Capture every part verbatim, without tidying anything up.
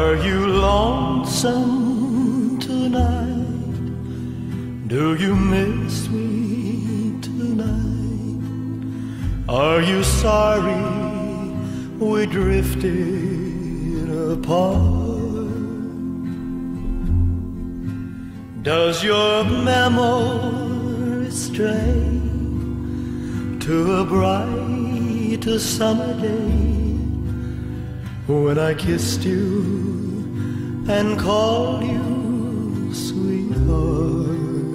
Are you lonesome tonight? Do you miss me tonight? Are you sorry we drifted apart? Does your memory stray to a bright summer day when I kissed you and called you sweetheart?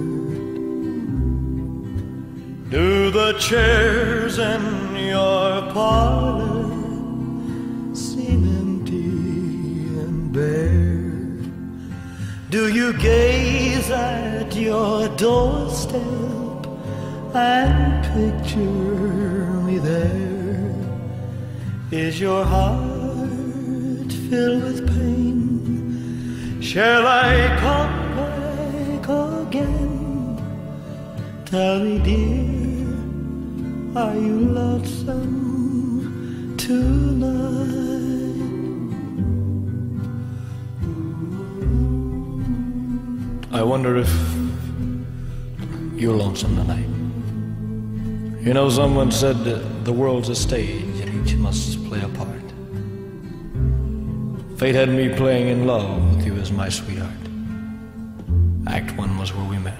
Do the chairs in your parlor seem empty and bare? Do you gaze at your doorstep and picture me there? Is your heart filled with pain? Shall I come back again? Tell me, dear, are you lonesome tonight? I wonder if you're lonesome tonight. You know, someone said that the world's a stage and each must play a part. Fate had me playing in love with you as my sweetheart. Act one was where we met.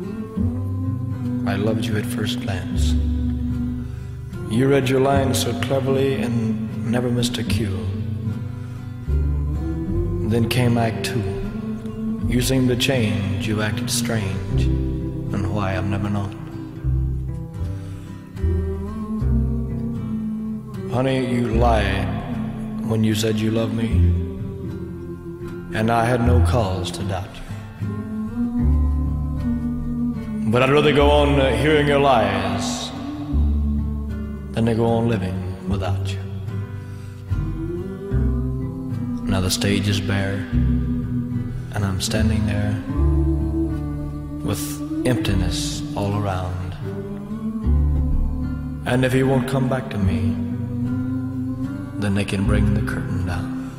I loved you at first glance. You read your lines so cleverly and never missed a cue. Then came Act two. You seemed to change, you acted strange, and why I've never known. Honey, you lied when you said you loved me, and I had no cause to doubt you. But I'd rather go on uh, hearing your lies than to go on living without you. Now the stage is bare, and I'm standing there with emptiness all around. And if he won't come back to me, then they can bring the curtain down.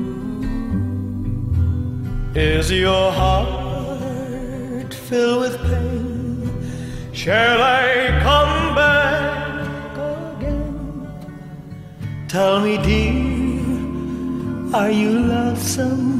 Is your heart filled with pain? Shall I come back again? Tell me, dear, are you lonesome